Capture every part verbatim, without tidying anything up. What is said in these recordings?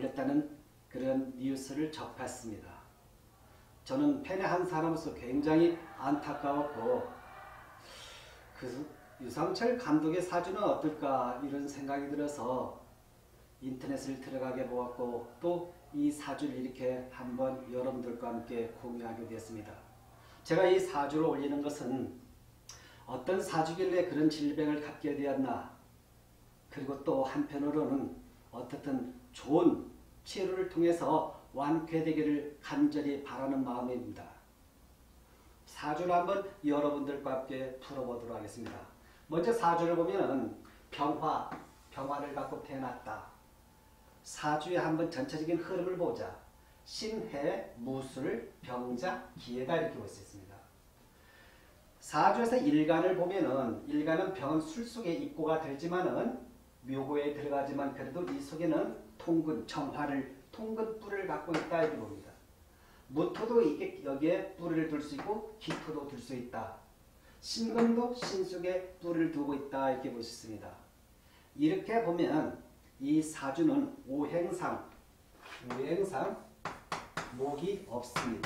걸렸다는 그런 뉴스를 접했습니다. 저는 팬의 한 사람으로서 굉장히 안타까웠고 그 유상철 감독의 사주는 어떨까 이런 생각이 들어서 인터넷을 들어가게 보았고 또 이 사주를 이렇게 한번 여러분들과 함께 공유하게 되었습니다. 제가 이 사주를 올리는 것은 어떤 사주길래 그런 질병을 갖게 되었나, 그리고 또 한편으로는 어떻든 좋은 치료를 통해서 완쾌되기를 간절히 바라는 마음입니다. 사주를 한번 여러분들과 함께 풀어보도록 하겠습니다. 먼저 사주를 보면 병화, 병화를 갖고 태어났다. 사주의 한번 전체적인 흐름을 보자. 신해, 무술, 병자, 기해가 이렇게 볼 수 있습니다. 사주에서 일간을 보면은 일간은 병은 술 속에 입고가 되지만은 묘고에 들어가지만 그래도 이 속에는 통근, 정화를 통근 뿔을 갖고 있다 이렇게 봅니다. 무토도 이게 여기에 뿔을 둘 수 있고 기토도 둘 수 있다. 신금도 신 속에 뿔을 두고 있다 이렇게 볼 수 있습니다. 이렇게 보면 이 사주는 오행상, 오행상 목이 없습니다.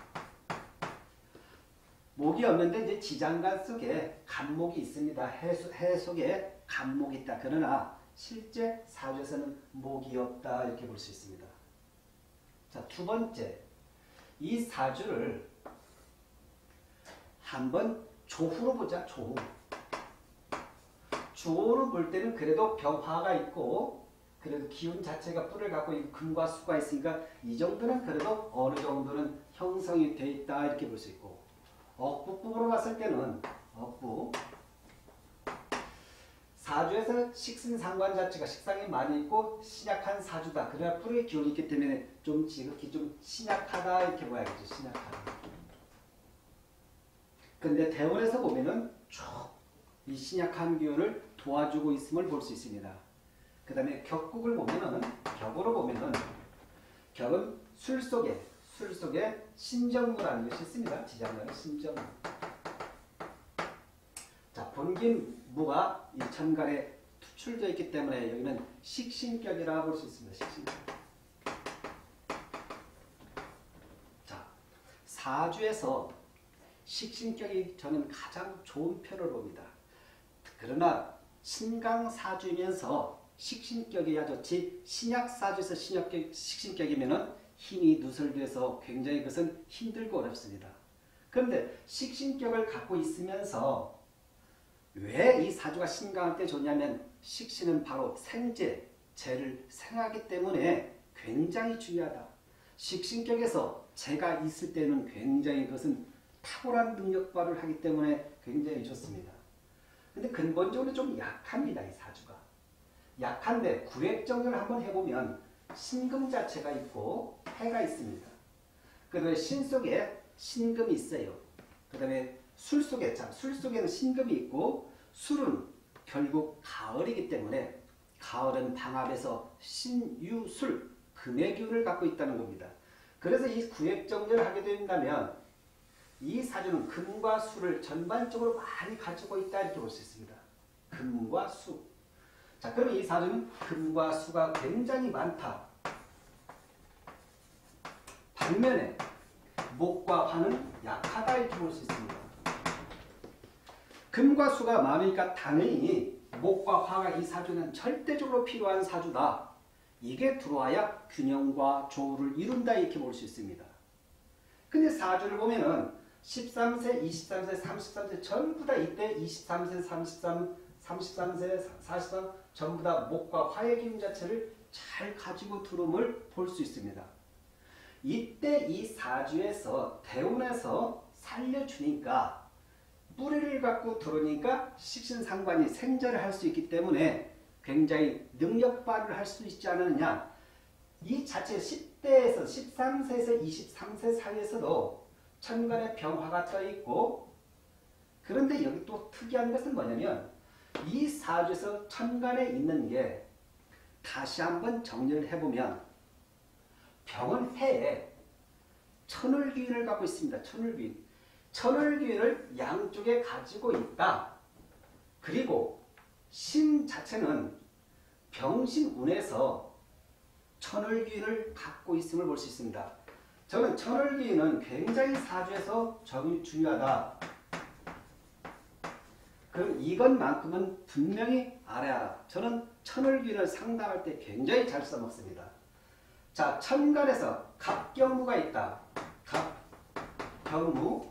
목이 없는데 이제 지장간 속에 간목이 있습니다. 해, 해 속에 간목이 있다. 그러나 실제 사주에서는 목이 없다 이렇게 볼 수 있습니다. 자, 두 번째, 이 사주를 한번 조후로 보자. 조후. 조후로 볼 때는 그래도 병화가 있고 그래도 기운 자체가 뿔을 갖고 있고 금과 수가 있으니까 이 정도는 그래도 어느 정도는 형성이 되어 있다 이렇게 볼 수 있고, 억부법으로 봤을 때는 억부 사주에서 식신상관 자체가 식상이 많이 있고 신약한 사주다. 그래야 뿔의 기운이 있기 때문에 좀 지극히 좀 신약하다 이렇게 봐야겠죠. 신약하다. 근데 대원에서 보면은 쭉 이 신약한 기운을 도와주고 있음을 볼 수 있습니다. 그 다음에 격국을 보면은, 격으로 보면은, 격은 술 속에, 술 속에 신정무라는 것이 있습니다. 지장간의 신정무. 자, 본긴 무가 이 천간에 투출되어 있기 때문에 여기는 식신격이라고 볼 수 있습니다. 식신격. 자, 사주에서 식신격이 저는 가장 좋은 편을 봅니다. 그러나 신강사주이면서 식신격이야 좋지 신약사주에서 신약격, 식신격이면 힘이 누설돼서 굉장히 그것은 힘들고 어렵습니다. 그런데 식신격을 갖고 있으면서 왜 이 사주가 신강할 때 좋냐면 식신은 바로 생재, 재를 생하기 때문에 굉장히 중요하다. 식신격에서 재가 있을 때는 굉장히 그것은 탁월한 능력 발휘를 하기 때문에 굉장히 좋습니다. 근데 근본적으로 좀 약합니다. 이 사주가. 약한데 구획정리를 한번 해보면 신금 자체가 있고 해가 있습니다. 그 다음에 신 속에 신금이 있어요. 그 다음에 술 속에, 자, 술 속에는 신금이 있고 술은 결국 가을이기 때문에 가을은 방합에서 신유술, 금의 기운을 갖고 있다는 겁니다. 그래서 이 구획정리를 하게 된다면 이 사주는 금과 수를 전반적으로 많이 가지고 있다 이렇게 볼 수 있습니다. 금과 수. 자, 그럼 이 사주는 금과 수가 굉장히 많다. 반면에 목과 화는 약하다 이렇게 볼 수 있습니다. 금과 수가 많으니까 당연히 목과 화가 이 사주는 절대적으로 필요한 사주다. 이게 들어와야 균형과 조우를 이룬다 이렇게 볼 수 있습니다. 근데 사주를 보면은 십삼 세, 이십삼 세, 삼십삼 세 전부 다 이때 이십삼 세, 삼십삼, 삼십삼 세, 사십삼 전부 다 목과 화의 기운 자체를 잘 가지고 들어옴을 볼 수 있습니다. 이때 이 사주에서 대운에서 살려주니까 뿌리를 갖고 들어오니까 식신상관이 생절을 할 수 있기 때문에 굉장히 능력 발휘를 할 수 있지 않느냐. 이 자체 십 대에서 십삼 세에서 이십삼 세 사이에서도 천간에 병화가 떠 있고, 그런데 여기 또 특이한 것은 뭐냐면 이 사주에서 천간에 있는 게 다시 한번 정리를 해보면 병은 해에 천을기운을 갖고 있습니다. 천을기운. 천을기운을 양쪽에 가지고 있다. 그리고 신 자체는 병신운에서 천을귀인을 갖고 있음을 볼 수 있습니다. 저는 천을귀인은 굉장히 사주에서 중요하다. 그럼 이것만큼은 분명히 알아야. 저는 천을귀인을 상담할 때 굉장히 잘 써먹습니다. 자, 천간에서 갑경무가 있다. 갑경무.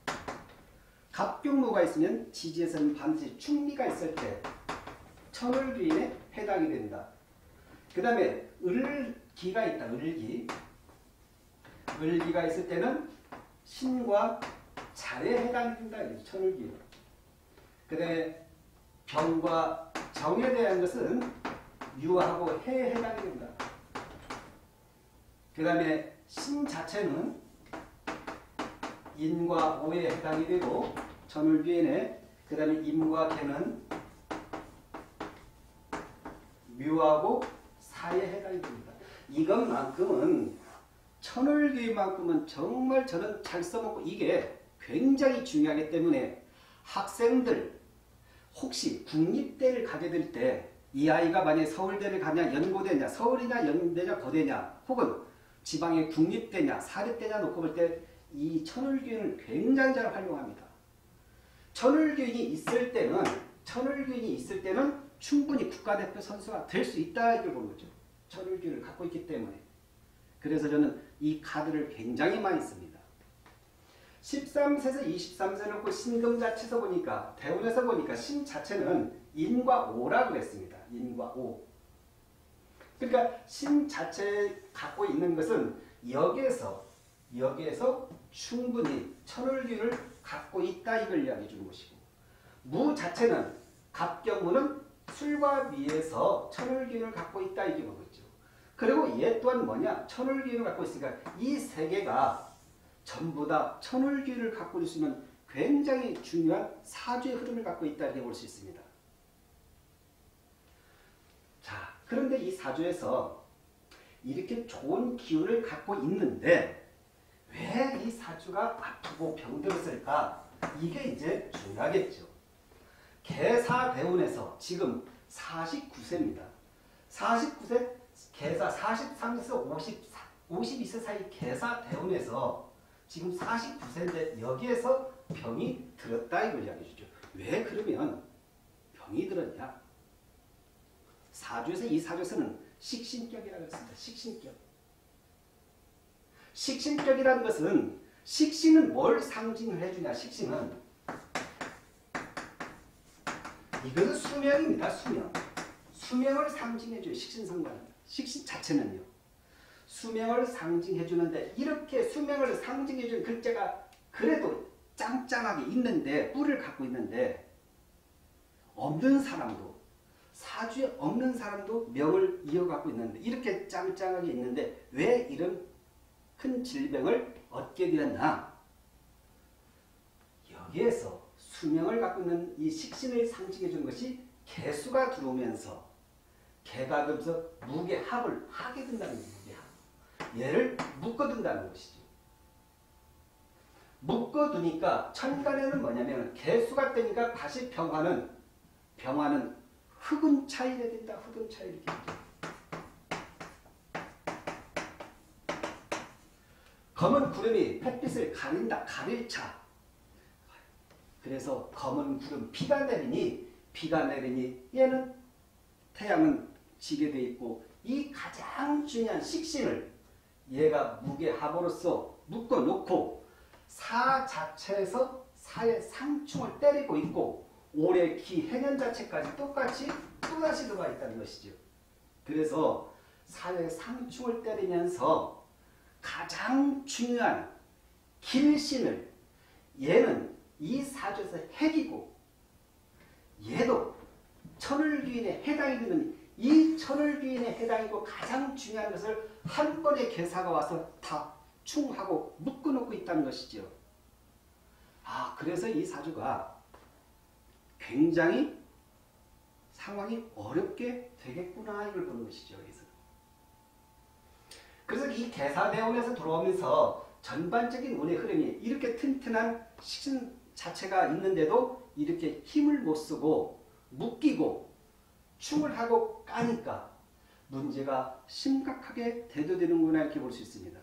갑경무가 있으면 지지에서는 반드시 충미가 있을 때 천을귀인에 해당이 된다. 그 다음에 을기가 있다. 을기. 을기가 있을 때는 신과 잘에 해당이 된다. 천을기. 그 다음에 병과 정에 대한 것은 유하고 해에 해당이 된다. 그 다음에 신 자체는 인과 오에 해당이 되고 천을귀인에 그 다음에 임과 개는 묘하고 사에 해당이 됩니다. 이것만큼은 천을귀인만큼은 정말 저는 잘 써먹고 이게 굉장히 중요하기 때문에 학생들 혹시 국립대를 가게 될 때 이 아이가 만약에 서울대를 가냐 연고대냐 서울이냐 연대냐 거대냐 혹은 지방의 국립대냐 사립대냐 놓고 볼 때 이 천을귀인을 굉장히 잘 활용합니다. 천을귀인이 있을 때는 천을귀인이 있을 때는 충분히 국가대표 선수가 될 수 있다 이걸 보는 거죠. 천을귀인을 갖고 있기 때문에. 그래서 저는 이 카드를 굉장히 많이 씁니다. 십삼 세에서 이십삼 세 놓고 신금 자체에서 보니까 대운에서 보니까 신 자체는 인과 오라고 그랬습니다. 인과 오. 그러니까 신 자체 갖고 있는 것은 여기에서 여기에서 충분히 천을귀인을 갖고 있다 이걸 이야기해 주는 것이고 무 자체는 갑경무는 술과 미에서 천을귀인을 갖고 있다 이게 뭐겠죠. 그리고 얘 또한 뭐냐 천을귀인을 갖고 있으니까 이 세 개가 전부 다 천을귀인을 갖고 있으면 굉장히 중요한 사주의 흐름을 갖고 있다 이렇게 볼 수 있습니다. 자, 그런데 이 사주에서 이렇게 좋은 기운을 갖고 있는데 왜 이 사주가 아프고 병들었을까? 이게 이제 중요하겠죠. 계사대운에서 지금 사십구 세입니다. 사십구 세 계사 사십삼 세에서 오십사, 오십이 세 사이 계사대운에서 지금 사십구 세인데 여기에서 병이 들었다 이걸 이야기해 주죠. 왜 그러면 병이 들었냐? 사주에서 이 사주에서는 식신격이라고 했습니다. 식신격. 식신격이라는 것은 식신은 뭘 상징을 해주냐? 식신은 이것은 수명입니다. 수명. 수명을 상징해줘요. 식신상관. 식신 자체는요. 수명을 상징해주는데 이렇게 수명을 상징해주는 글자가 그래도 짱짱하게 있는데 뿔을 갖고 있는데 없는 사람도 사주에 없는 사람도 명을 이어갖고 있는데 이렇게 짱짱하게 있는데 왜 이런 큰 질병을 얻게 되었나? 여기에서 수명을 갖고 있는 이 식신을 상징해 준 것이 개수가 들어오면서 개가 들면서 무게합을 하게 된다는 거예요. 무게합. 얘를 묶어둔다는 것이죠. 묶어두니까 천간에는 뭐냐면 개수가 되니까 다시 병화는 병화는 흑운 차이가 된다. 흑운 차이 이렇게 되죠. 검은 구름이 햇빛을 가린다. 가릴차. 그래서 검은 구름 비가 내리니 비가 내리니 얘는 태양은 지게 돼 있고 이 가장 중요한 식신을 얘가 무게합으로서 묶어놓고 사 자체에서 사의 상충을 때리고 있고 올해 기 해년 자체까지 똑같이 또다시 들어가 있다는 것이죠. 그래서 사의 상충을 때리면서 가장 중요한 길신을 얘는 이 사주에서 핵이고 얘도 천을귀인에 해당이 되는 이 천을귀인에 해당이고 가장 중요한 것을 한 번에 계사가 와서 다 충하고 묶어놓고 있다는 것이죠. 아, 그래서 이 사주가 굉장히 상황이 어렵게 되겠구나 이걸 보는 것이죠. 그래서, 그래서 이 계사대운에서 들어오면서 전반적인 운의 흐름이 이렇게 튼튼한 식신 자체가 있는데도 이렇게 힘을 못 쓰고 묶이고 충을 하고 까니까 문제가 심각하게 대두되는구나 이렇게 볼 수 있습니다.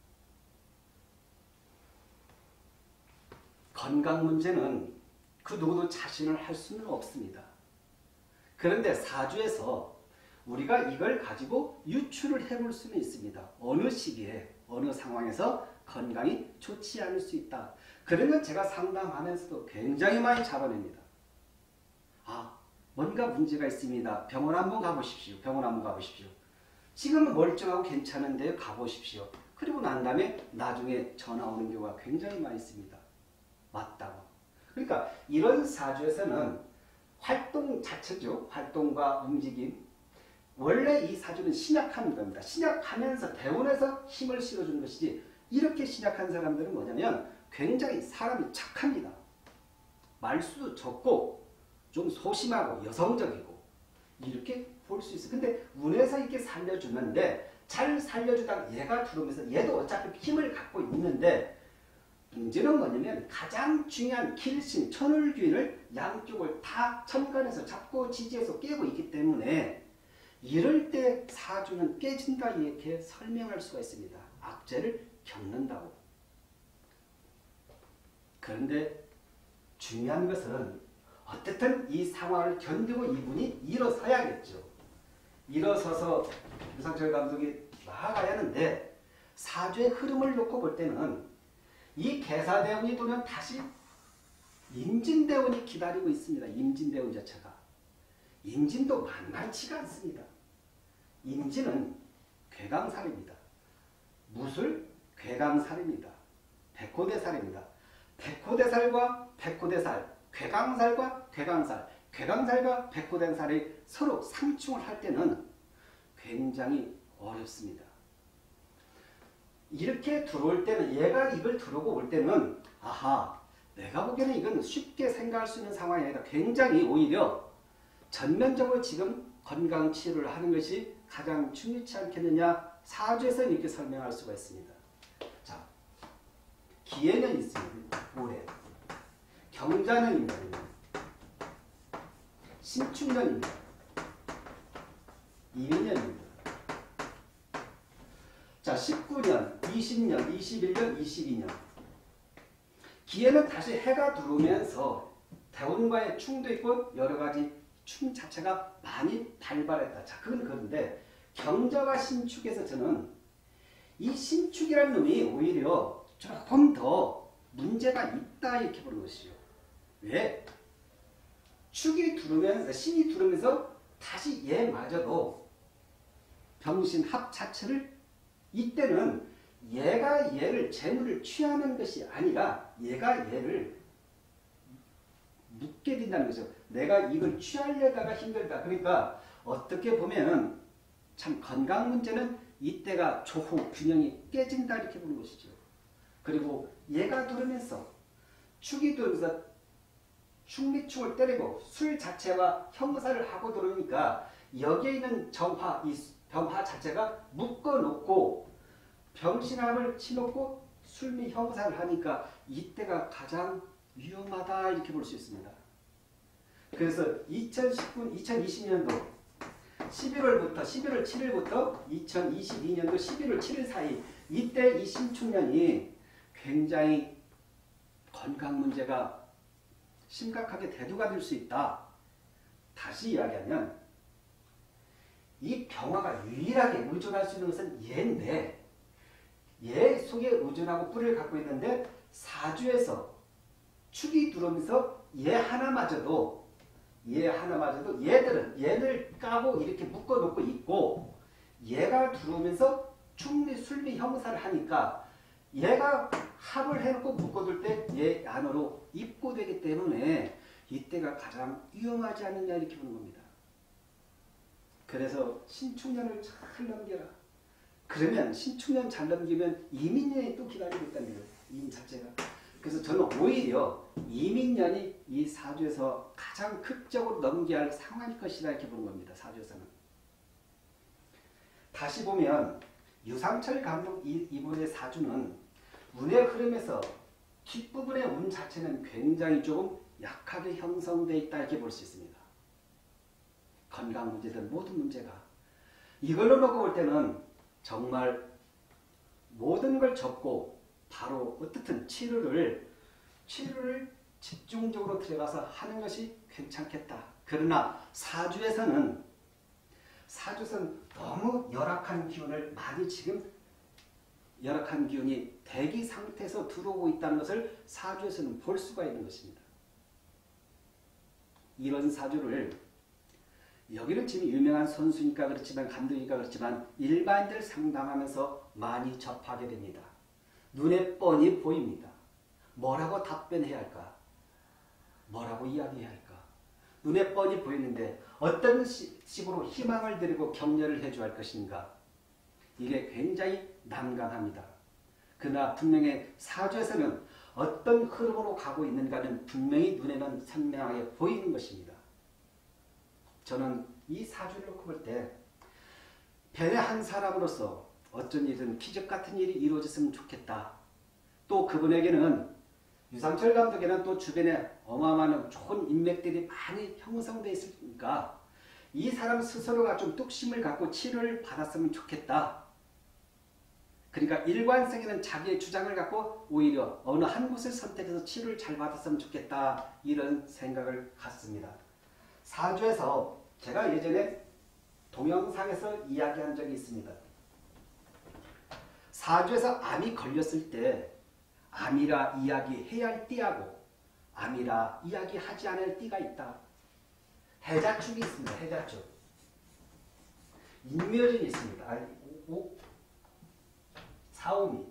건강 문제는 그 누구도 자신을 할 수는 없습니다. 그런데 사주에서 우리가 이걸 가지고 유추를 해볼 수는 있습니다. 어느 시기에 어느 상황에서 건강이 좋지 않을 수 있다. 그러면 제가 상담하면서도 굉장히 많이 잡아냅니다. 아, 뭔가 문제가 있습니다. 병원 한번 가보십시오. 병원 한번 가보십시오. 지금은 멀쩡하고 괜찮은데 가보십시오. 그리고 난 다음에 나중에 전화 오는 경우가 굉장히 많이 있습니다. 맞다고. 그러니까 이런 사주에서는 활동 자체죠. 활동과 움직임. 원래 이 사주는 신약하는 겁니다. 신약하면서 대운에서 힘을 실어주는 것이지, 이렇게 신약한 사람들은 뭐냐면 굉장히 사람이 착합니다. 말수도 적고 좀 소심하고 여성적이고 이렇게 볼 수 있어요. 근데 운에서 이렇게 살려주는데 잘 살려주다가 얘가 들어오면서 얘도 어차피 힘을 갖고 있는데, 문제는 뭐냐면 가장 중요한 길신, 천을귀인을 양쪽을 다 천간에서 잡고 지지해서 깨고 있기 때문에 이럴 때 사주는 깨진다 이렇게 설명할 수가 있습니다. 악재를 겪는다고. 그런데 중요한 것은 어쨌든 이 상황을 견디고 이분이 일어서야겠죠. 일어서서 유상철 감독이 나아가야 하는데, 사주의 흐름을 놓고 볼 때는 이 계사대운이 돌면 다시 임진대운이 기다리고 있습니다. 임진대운 자체가. 임진도 만만치가 않습니다. 임진은 괴강살입니다. 무술 괴강살입니다. 백호대살입니다. 백호대살과 백호대살, 괴강살과 괴강살, 괴강살과 백호대살이 서로 상충을 할 때는 굉장히 어렵습니다. 이렇게 들어올 때는, 얘가 이걸 들어오고 올 때는 아하, 내가 보기에는 이건 쉽게 생각할 수 있는 상황이 아니라 굉장히 오히려 전면적으로 지금 건강치료를 하는 것이 가장 중요치 않겠느냐, 사주에서는 이렇게 설명할 수가 있습니다. 자, 기해는 있습니다. 올해. 경자년입니다. 신축년입니다. 이민년입니다. 자, 십구 년, 이십 년, 이십일 년, 이십이 년. 기해는 다시 해가 들어오면서 대운과의 충도 있고 여러 가지 충 자체가 많이 발발했다. 자, 그건 그런데 경자와 신축에서 저는 이 신축이라는 놈이 오히려 조금 더 문제가 있다 이렇게 보는 것이죠. 왜? 축이 들어오면서, 신이 들어오면서 다시 얘마저도 병신합 자체를, 이때는 얘가 얘를 재물을 취하는 것이 아니라 얘가 얘를 묶게 된다는 거죠. 내가 이걸 취하려다가 힘들다. 그러니까 어떻게 보면 참 건강 문제는 이때가 조후 균형이 깨진다 이렇게 보는 것이죠. 그리고 얘가 들으면서 축이 들면서 축미축을 때리고 술 자체와 형사를 하고 들어오니까 여기에 있는 정화, 이 병화 자체가 묶어놓고 병신함을 치놓고 술미 형사를 하니까 이때가 가장 위험하다 이렇게 볼 수 있습니다. 그래서 이천십구, 이천이십 년도 십일월부터 십일월 칠일부터 이천이십이 년도 십일월 칠일 사이, 이때 이 신축년이 굉장히 건강 문제가 심각하게 대두가 될 수 있다. 다시 이야기하면 이 병화가 유일하게 의존할 수 있는 것은 얘인데, 얘 속에 의존하고 뿌리를 갖고 있는데 사주에서 축이 들어오면서 얘 하나마저도 얘 하나마저도 얘들은 얘를 까고 이렇게 묶어놓고 있고, 얘가 들어오면서 축미 술미 형사를 하니까 얘가 합을 해놓고 묶어둘 때 얘 안으로 입고되기 때문에 이때가 가장 위험하지 않느냐 이렇게 보는 겁니다. 그래서 신축년을 잘 넘겨라. 그러면 신축년 잘 넘기면 이민년이 또 기다리고 있다는 거예요. 인 자체가. 그래서 저는 오히려 이민년이 이 사주에서 가장 극적으로 넘겨야 할 상황일 것이다 이렇게 보는 겁니다. 사주에서는. 다시 보면 유상철 감독 이분의 사주는 운의 흐름에서 뒷부분의 운 자체는 굉장히 조금 약하게 형성되어 있다 이렇게 볼 수 있습니다. 건강 문제든 모든 문제가. 이걸로 놓고 볼 때는 정말 모든 걸 접고 바로 어떻든 치료를 치료를 집중적으로 들어가서 하는 것이 괜찮겠다. 그러나 사주에서는 사주에서는 너무 열악한 기운을 많이 지금 열악한 기운이 대기 상태에서 들어오고 있다는 것을 사주에서는 볼 수가 있는 것입니다. 이런 사주를 여기는 지금 유명한 선수니까 그렇지만 감독이니까 그렇지만 일반인들 상담하면서 많이 접하게 됩니다. 눈에 뻔히 보입니다. 뭐라고 답변해야 할까? 뭐라고 이야기해야 할까? 눈에 뻔히 보이는데 어떤 식으로 희망을 드리고 격려를 해줘야 할 것인가? 이게 굉장히 난감합니다. 그러나 분명히 사주에서는 어떤 흐름으로 가고 있는가는 분명히 눈에는 선명하게 보이는 것입니다. 저는 이 사주를 놓고 볼 때 벤의 한 사람으로서 어쩐 일은 기적 같은 일이 이루어졌으면 좋겠다. 또 그분에게는 유상철 감독에는 또 주변에 어마어마한 좋은 인맥들이 많이 형성되어 있으니까 이 사람 스스로가 좀 뚝심을 갖고 치료를 받았으면 좋겠다. 그러니까 일관성에는 자기의 주장을 갖고 오히려 어느 한 곳을 선택해서 치료를 잘 받았으면 좋겠다. 이런 생각을 갖습니다. 사주에서 제가 예전에 동영상에서 이야기한 적이 있습니다. 사주에서 암이 걸렸을 때 암이라 이야기해야 할 띠하고 암이라 이야기하지 않을 띠가 있다. 해자축이 있습니다. 해자축. 인묘진이 있습니다. 아니, 오, 사오미.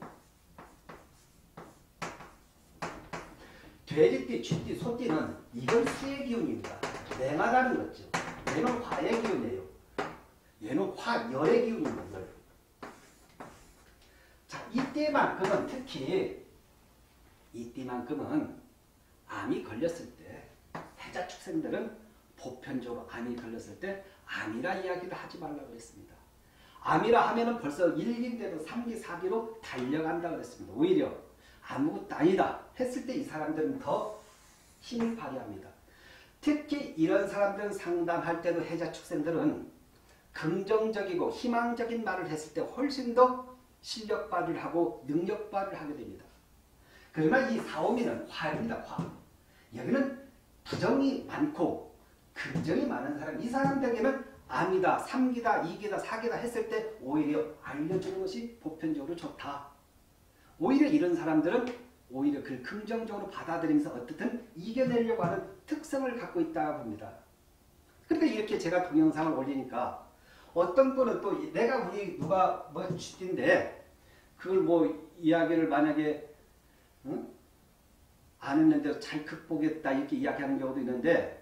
돼지띠, 쥐띠, 소띠는 이건 수의 기운입니다. 냉하다는 거죠. 얘는 화의 기운이에요. 얘는 화, 열의 기운입니다. 열. 자, 이때만큼은 특히 이때만큼은 암이 걸렸을 때 해자축생들은 보편적으로 암이 걸렸을 때 암이라 이야기를 하지 말라고 했습니다. 암이라 하면은 벌써 일 기인데도 삼 기, 사 기로 달려간다고 그랬습니다. 오히려 아무것도 아니다 했을 때 이 사람들은 더 힘을 발휘합니다. 특히 이런 사람들은 상담할 때도 해자축생들은 긍정적이고 희망적인 말을 했을 때 훨씬 더 실력 발휘를 하고 능력 발휘를 하게 됩니다. 그러나 이 사오미는 화입니다. 화. 여기는 부정이 많고 긍정이 많은 사람. 이 사람들에게는 암이다, 삼 기다, 이 기다, 사 기다 했을 때 오히려 알려주는 것이 보편적으로 좋다. 오히려 이런 사람들은 오히려 그걸 긍정적으로 받아들이면서 어떻든 이겨내려고 하는 특성을 갖고 있다고 봅니다. 그런데 이렇게 제가 동영상을 올리니까 어떤 분은 또 내가 우리 누가 뭐 쥐띠인데 그걸 뭐 이야기를 만약에 응? 안 했는데 잘 극복했다 이렇게 이야기하는 경우도 있는데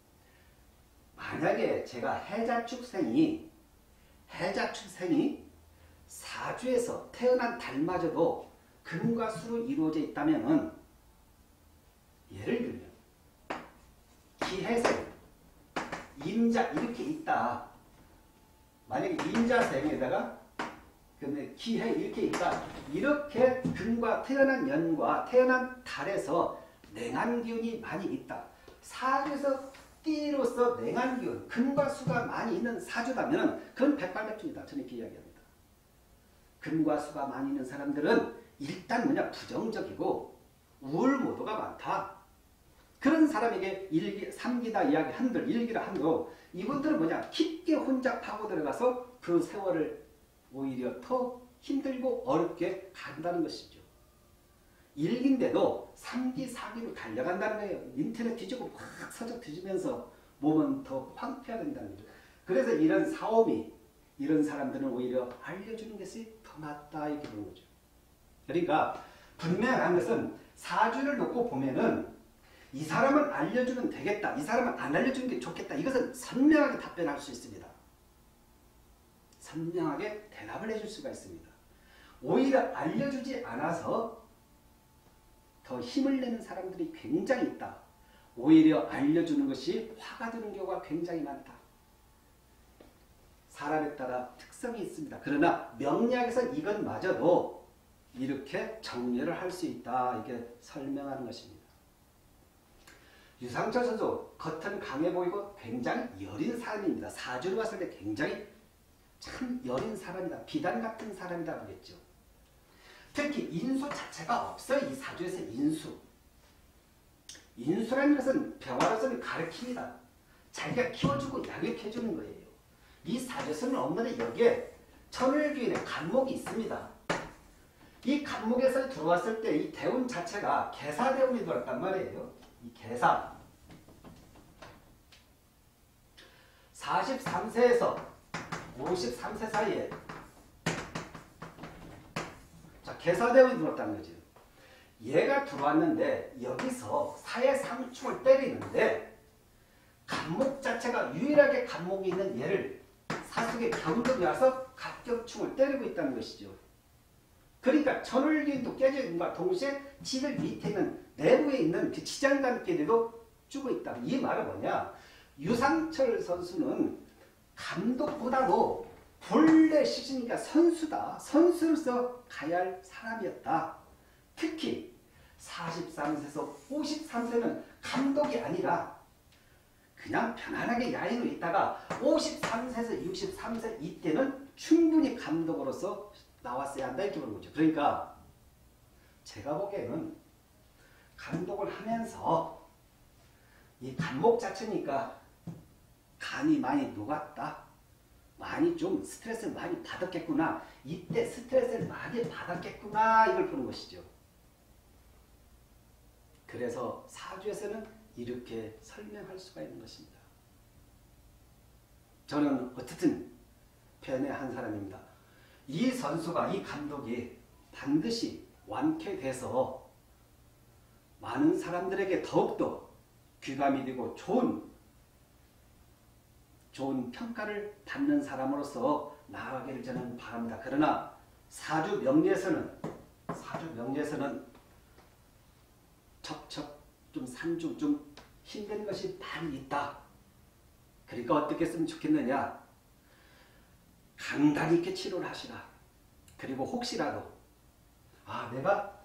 만약에 제가 해자축생이 해자축생이 사주에서 태어난 달마저도 금과 수로 이루어져 있다면 예를 들면 기해생, 임자 이렇게 있다. 만약에 임자생에다가 근데 기해 이렇게 있다. 이렇게 금과 태어난 연과 태어난 달에서 냉한 기운이 많이 있다. 사주에서 띠로서 냉한 기운, 금과 수가 많이 있는 사주다면 그건 백발백중이다. 저는 이렇게 이야기합니다. 금과 수가 많이 있는 사람들은 일단 뭐냐 부정적이고 우울 모도가 많다. 그런 사람에게 일 기, 삼 기다 이야기 한들, 일 기라 한들 이분들은 뭐냐 깊게 혼자 파고 들어가서 그 세월을 오히려 더 힘들고 어렵게 간다는 것이죠. 일 기인데도 삼 기, 사 기로 달려간다는 거예요. 인터넷 뒤지고 확 서적 뒤지면서 몸은 더 황폐화된다는 거죠. 그래서 이런 사오미, 이런 사람들은 오히려 알려주는 것이 더 낫다 이렇게 보는 거죠. 그러니까 분명한 것은 사주를 놓고 보면은 이 사람은 알려주면 되겠다. 이 사람은 안 알려주는 게 좋겠다. 이것은 선명하게 답변할 수 있습니다. 선명하게 대답을 해줄 수가 있습니다. 오히려 알려주지 않아서 더 힘을 내는 사람들이 굉장히 있다. 오히려 알려주는 것이 화가 드는 경우가 굉장히 많다. 사람에 따라 특성이 있습니다. 그러나 명리학에서 이것마저도 이렇게 정리를 할 수 있다. 이게 설명하는 것입니다. 유상철 선수 겉은 강해 보이고 굉장히 여린 사람입니다. 사주로 봤을 때 굉장히 참 여린 사람이다. 비단 같은 사람이다 보겠죠. 특히 인수 자체가 없어요. 이 사주에서 인수. 인수라는 것은 병화로서는 가르칩니다. 자기가 키워주고 양육해주는 거예요. 이 사주에서는 없는데 여기에 천을귀인의 간목이 있습니다. 이 간목에서 들어왔을 때 이 대운 자체가 계사대운이 들어왔단 말이에요. 이 계사. 사십삼 세에서 오십삼 세 사이에 자 계사대운이 들어왔다는 거죠. 얘가 들어왔는데 여기서 사해상충을 때리는데 간목 자체가 유일하게 간목이 있는 얘를 사숙의 경덕이 와서 갑격충을 때리고 있다는 것이죠. 그러니까 천을귀인도 깨져 있는 것과 동시에 지들 밑에 있는 내부에 있는 그 지장간끼리도 주고 있다. 이 말은 뭐냐? 유상철 선수는 감독보다도 본래 시즌이니까 선수다. 선수로서 가야 할 사람이었다. 특히 사십삼 세에서 오십삼 세는 감독이 아니라 그냥 편안하게 야인으로 있다가 오십삼 세에서 육십삼 세 이때는 충분히 감독으로서 나왔어야 한다 이렇게 보는 거죠. 그러니까 제가 보기에는 감독을 하면서 이 간목 자체니까 간이 많이 녹았다. 많이 좀 스트레스를 많이 받았겠구나. 이때 스트레스를 많이 받았겠구나 이걸 보는 것이죠. 그래서 사주에서는 이렇게 설명할 수가 있는 것입니다. 저는 어쨌든 팬의 한 사람입니다. 이 선수가 이 감독이 반드시 완쾌돼서 많은 사람들에게 더욱더 귀감이 되고 좋은 좋은 평가를 받는 사람으로서 나아가기를 저는 바랍니다. 그러나 사주 명리에서는 사주 명리에서는 척척 좀 산중 좀 힘든 것이 많이 있다. 그러니까 어떻게 했으면 좋겠느냐? 강단 있게 치료를 하시라. 그리고 혹시라도 아 내가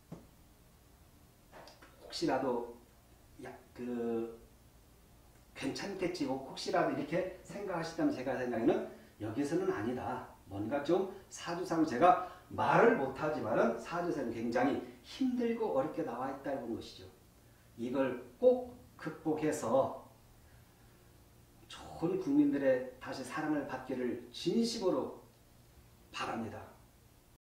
혹시라도 야, 그 괜찮겠지 혹시라도 이렇게 생각하시다면 제가 생각에는 여기서는 아니다. 뭔가 좀 사주상 제가 말을 못하지만은 사주상은 굉장히 힘들고 어렵게 나와 있다는 것이죠. 이걸 꼭 극복해서 좋은 국민들의 다시 사랑을 받기를 진심으로 바랍니다.